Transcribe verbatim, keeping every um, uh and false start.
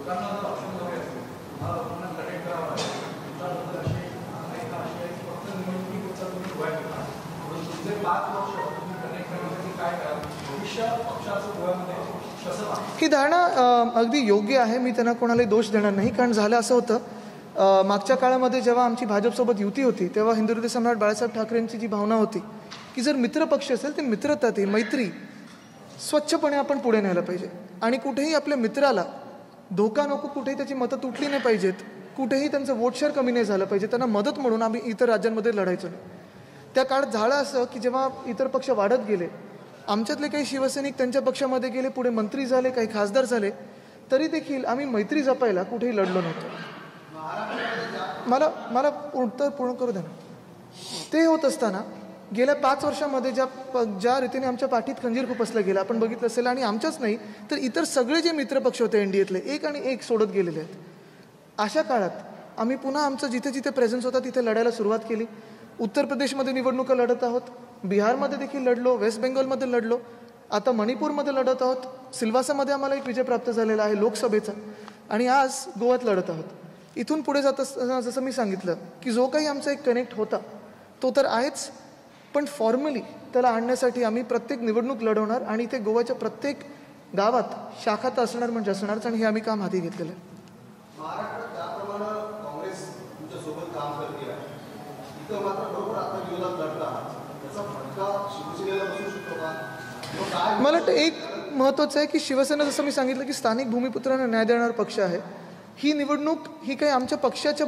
ही धारणा अगदी योग्य आहे. मी त्यांना कोणालाही दोष देणार नाही. कारण झालं असं होतं, मागच्या काळामध्ये जेव्हा आमची भाजपसोबत युती होती तेव्हा हिंदुहृदय सम्राट बाळासाहेब ठाकरेंची जी भावना होती की जर मित्रपक्ष असेल तर मित्रता, ती मैत्री स्वच्छपणे आपण पुढे न्यायला पाहिजे आणि कुठेही आपल्या मित्राला धोका नको, कुठेही त्याची मतं तुटली नाही पाहिजेत, कुठेही त्यांचं वोट शेअर कमी नाही झालं पाहिजे. त्यांना मदत म्हणून आम्ही इतर राज्यांमध्ये लढायचो नाही. त्या काळात झालं असं की जेव्हा इतर पक्ष वाढत गेले, आमच्यातले काही शिवसैनिक त्यांच्या पक्षामध्ये गेले, पुढे मंत्री झाले, काही खासदार झाले, तरी देखील आम्ही मैत्री जपायला कुठेही लढलो नव्हतो. मला मला उत्तर पूर्ण करू द्या ना. ते होत असताना गेल्या पाच वर्षामध्ये ज्या ज्या रीतीने आमच्या पाठीत खंजीर खुपसलं गेलं आपण बघितलं असेल, आणि आमच्याच नाही तर इतर सगळे जे मित्रपक्ष होते एनडीएतले एक आणि एक सोडत गेलेले आहेत. अशा काळात आम्ही पुन्हा आमचं जिथे जिथे प्रेझेन्स होता तिथे लढायला सुरुवात केली. उत्तर प्रदेशमध्ये निवडणुका लढत आहोत, बिहारमध्ये देखील लढलो, वेस्ट बेंगॉलमध्ये लढलो, आता मणिपूरमध्ये लढत आहोत, सिल्वासामध्ये आम्हाला एक विजय प्राप्त झालेला आहे लोकसभेचा, आणि आज गोव्यात लढत आहोत. इथून पुढे जात असताना जसं मी सांगितलं की जो काही आमचा एक कनेक्ट होता तो तर आहेच, पण फॉर्मली त्याला आणण्यासाठी आम्ही प्रत्येक निवडणूक लढवणार आणि ते गोव्याच्या प्रत्येक गावात शाखा तर असणार म्हणजे असणारच, आणि हे आम्ही काम हाती घेतलेलं आहे. महाराष्ट्रात त्याप्रमाणे काँग्रेस तुमच्यासोबत काम करते आहे, इथं मात्र बरोबर आता विरोधात लढत आहात, त्याचा फटका शिवसेनेला बसू शकतो का? मला वाटतं एक महत्त्वाचं आहे की शिवसेना, जसं मी सांगितलं की स्थानिक भूमिपुत्रांना न्याय देणारा पक्ष आहे. ही निवडणूक ही काही आमच्या पक्षाच्या